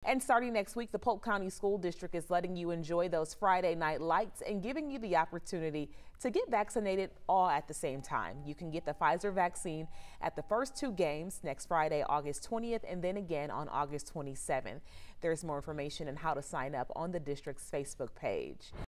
And starting next week, the Polk County School District is letting you enjoy those Friday night lights and giving you the opportunity to get vaccinated all at the same time. You can get the Pfizer vaccine at the first 2 games next Friday, August 20th, and then again on August 27th. There's more information on how to sign up on the district's Facebook page.